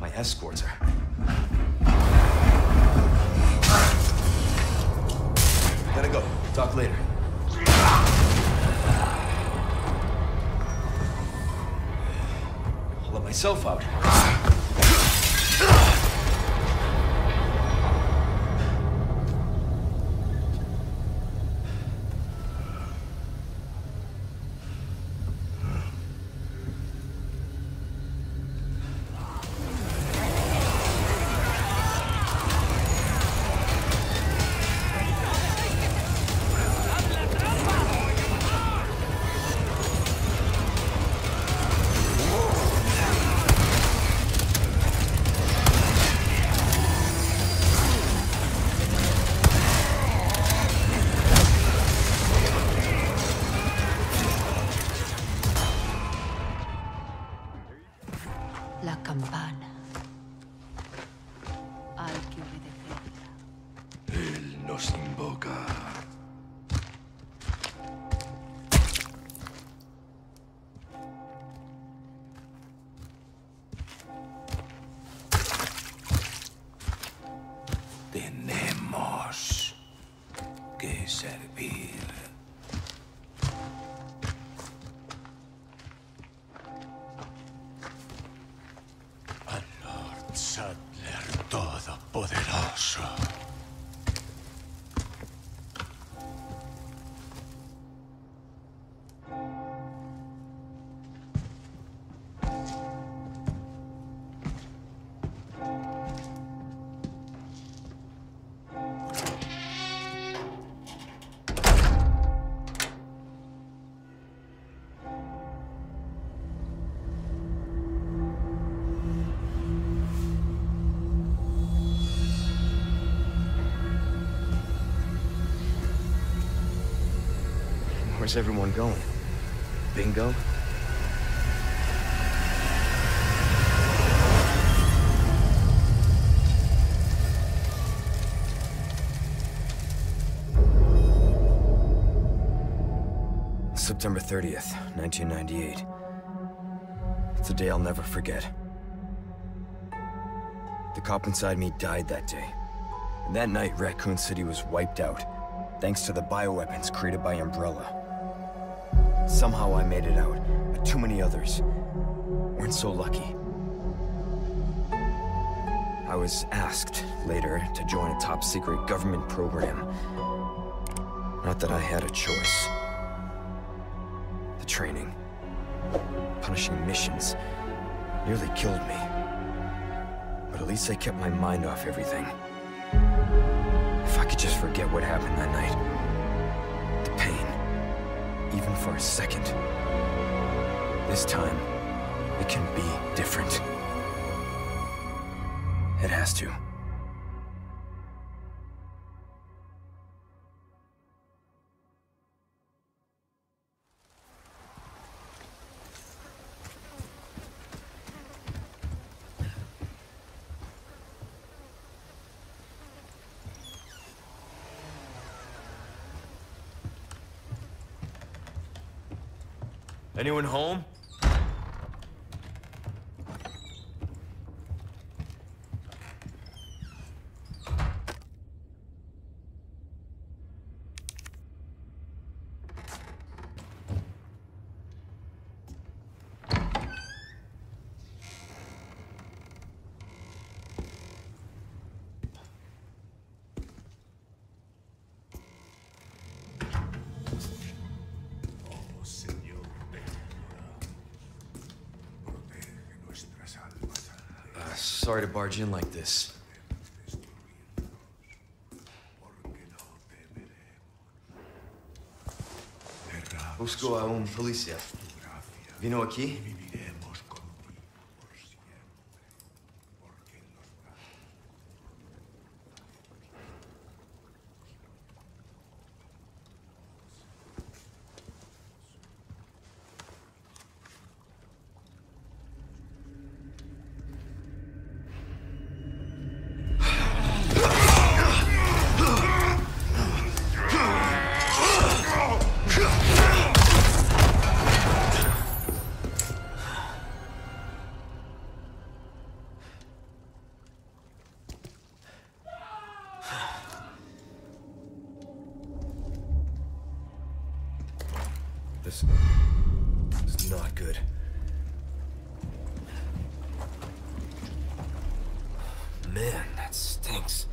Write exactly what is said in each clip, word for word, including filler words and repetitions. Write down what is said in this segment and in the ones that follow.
My escorts are... Gotta go. Talk later. I'll let myself out. La campana. Hay que obedecerla. Él nos invoca. Tenemos que servir. Sadler Todopoderoso. Where's everyone going? Bingo? September thirtieth, nineteen ninety-eight. It's a day I'll never forget. The cop inside me died that day. And that night, Raccoon City was wiped out, thanks to the bioweapons created by Umbrella. Somehow I made it out, but too many others weren't so lucky. I was asked later to join a top-secret government program. Not that I had a choice. The training, punishing missions, nearly killed me. But at least I kept my mind off everything. If I could just forget what happened that night. The pain. Even for a second. This time, it can be different. It has to. Anyone home? Sorry to barge in like this. Busco a un policía. ¿Vino aquí? This is not good. Man, that stinks.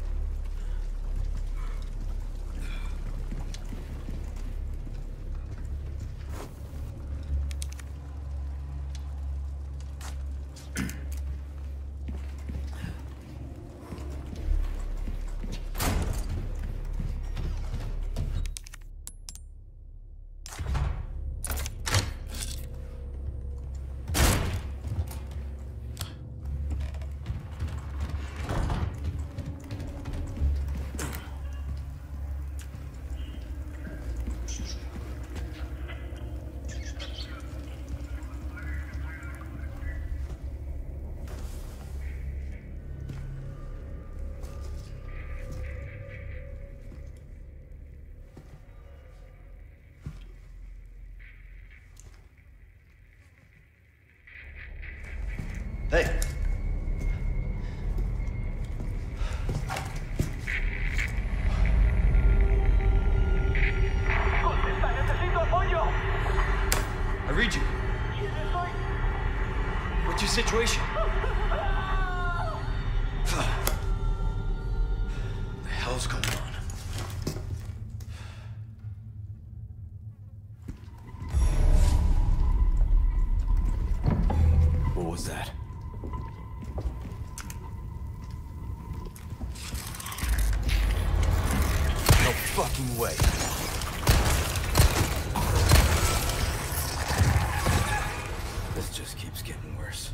Hey! ¡Contesta! ¡Necesito apoyo! I read you. What's your situation? What the hell's going on? What was that? No fucking way. This just keeps getting worse.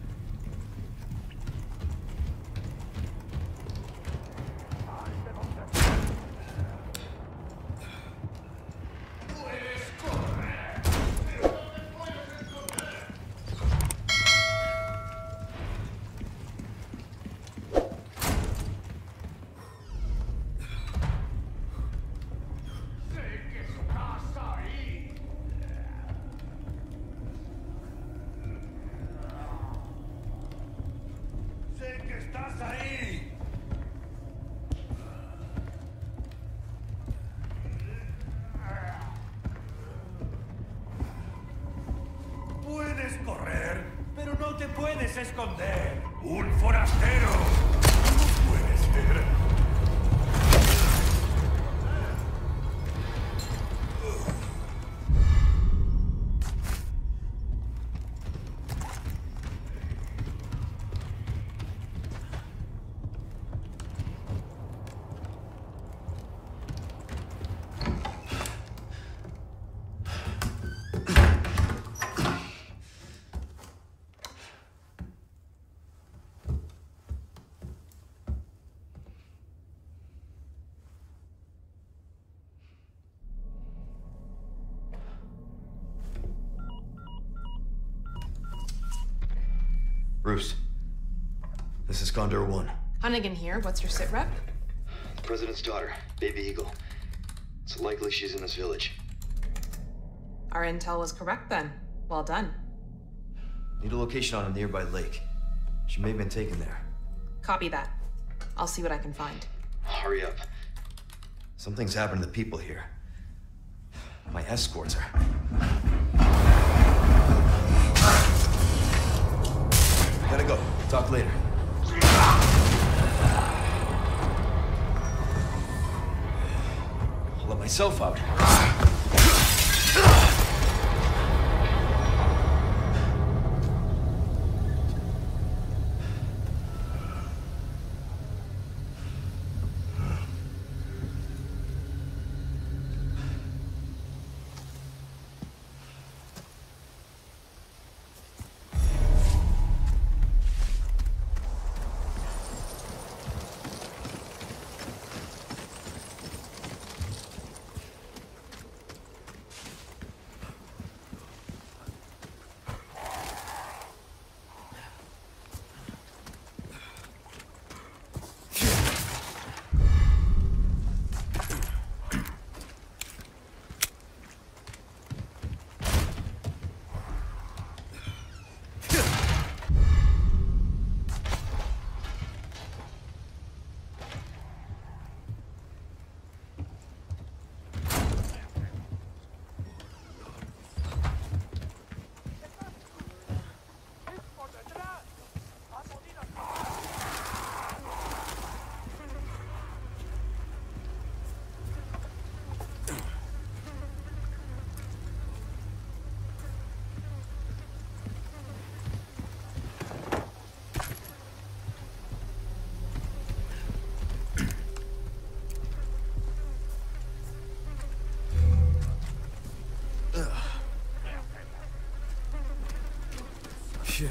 Puedes correr, pero no te puedes esconder. ¡Un forastero! No puedes ver. Bruce, this is Condor One. Hunnigan here. What's your sit rep? The President's daughter, Baby Eagle. It's likely she's in this village. Our intel was correct then. Well done. Need a location on a nearby lake. She may have been taken there. Copy that. I'll see what I can find. Hurry up. Something's happened to the people here. My escorts are... Gotta go. Talk later. I'll let myself out. Shit.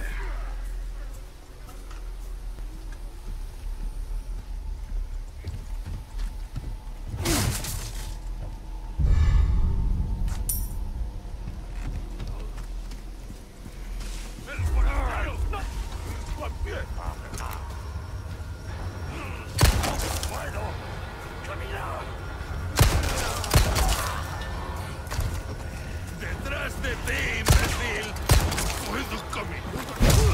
¡Detrás de ti, imbécil! ¡Puedo caminar!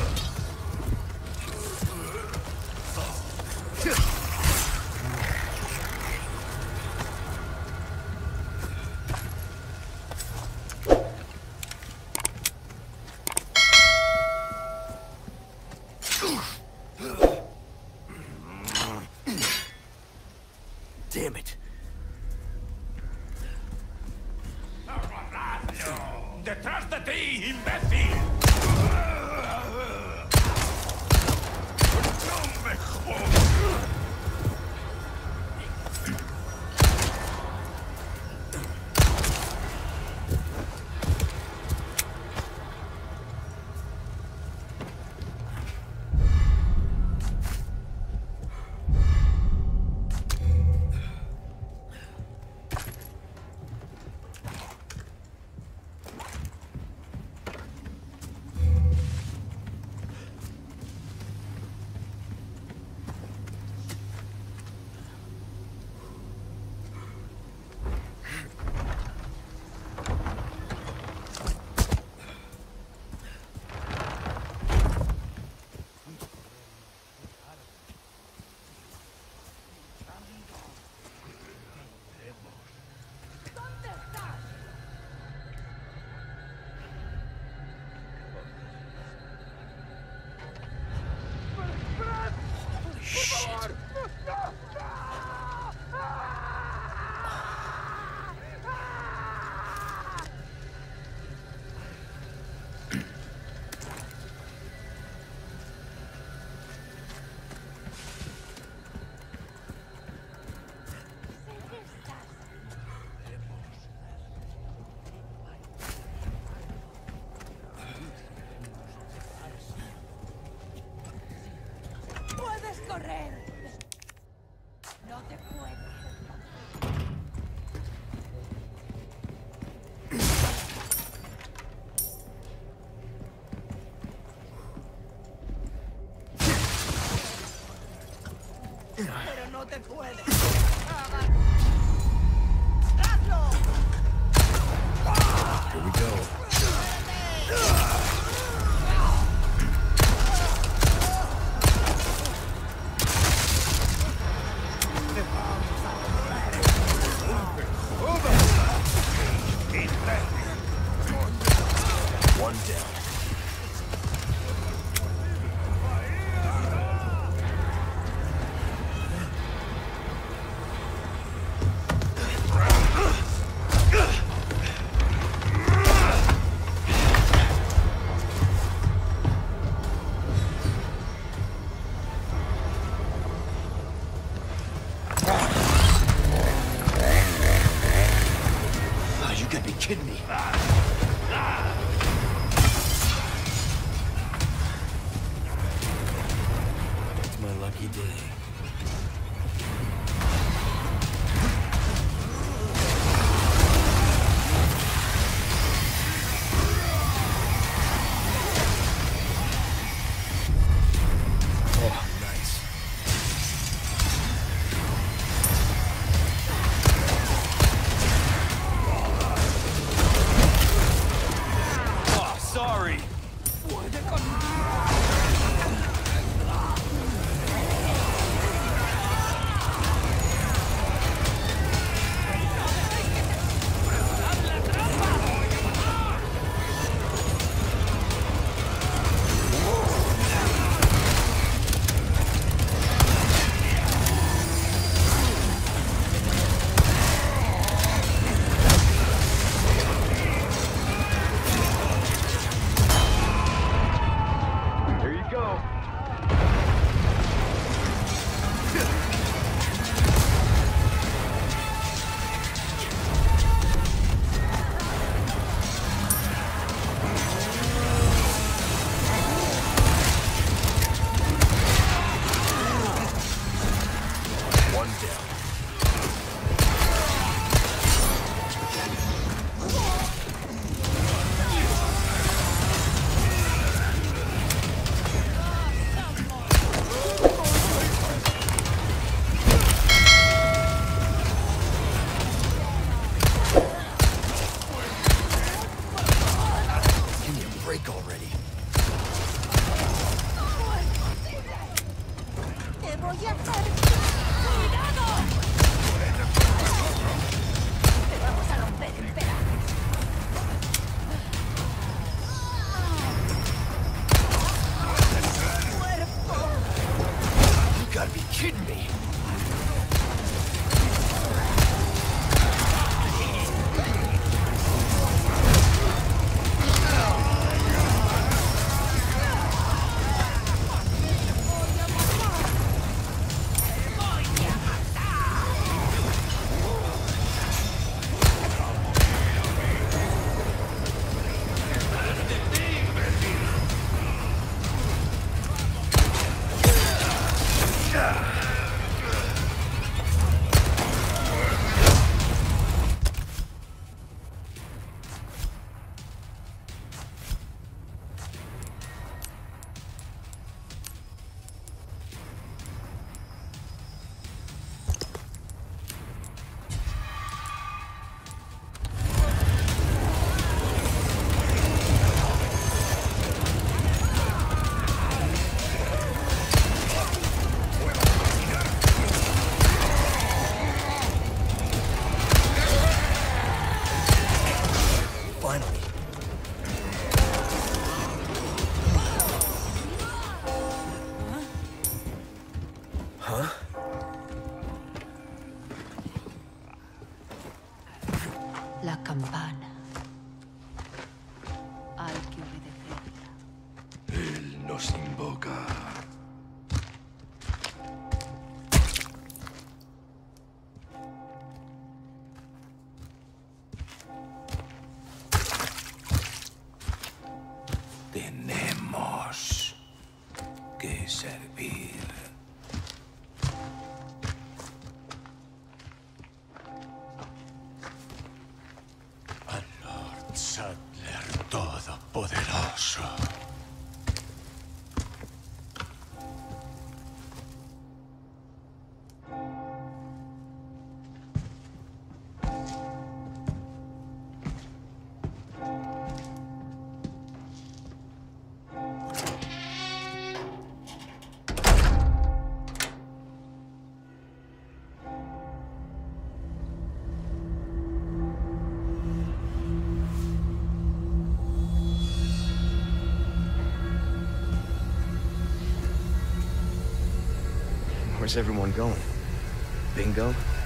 Damn it. ¡Detrás de ti, imbécil! ¡No me jodas! ¡Puedes correr! No te puedes. Pero no te puedes. ¡Hazlo! Here we go. One down. Oh, you gotta be kidding me. It's my lucky day. Oh, nice. Oh, sorry. There you go. voy a hacer... ¡Cuidado! Te vamos a romper en pedazos. ¡Cuerpo! You gotta be kidding me! Finally. Huh? La campana. Hay que obedecerla. Él nos invoca. Tenemos que servir. Al Lord Saddler Todopoderoso. Where's everyone going? Bingo?